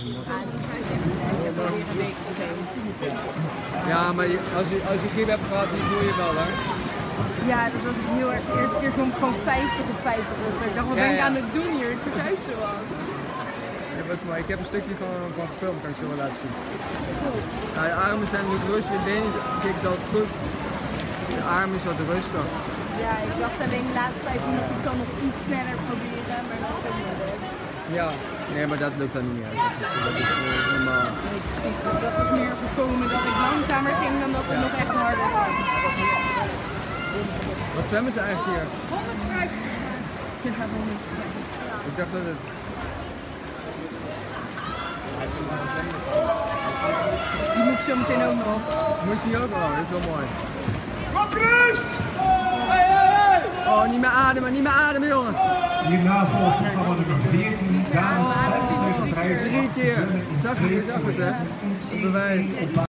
Ja, maar als je grip hebt gehad, die voel je wel, hè? Ja, dat was heel erg. De eerste keer stond ik gewoon 50 of 50 op. Ik dacht, wat ben ik aan het doen hier? Ik verzuip zo wat. Dat was mooi. Ik heb een stukje van gefilmd, kan ik zo wel laten zien. Nou, de armen zijn wat rustig, de benen kijk zo goed. De arm is wat rustig. Ja, ik dacht alleen de laatste 5 minuten, ik zal nog iets sneller proberen, maar dat is ook niet leuk. Ja, nee, maar dat lukt dan niet uit. Dat is normaal. Nee, precies. Dus dat was meer voorkomen dat ik langzamer ging dan dat het nog echt harder was. Wat zwemmen ze eigenlijk hier? 150. Ja, 100. Ik dacht dat het... Die moet ik zo meteen ook nog. Moet je ook? Oh, dat is wel mooi. Kom Bruce! Oh, niet meer ademen, niet meer ademen, jongen. Hierna volgt programma nummer 14, dames, 3 keer. Zag je, hè? Het bewijs.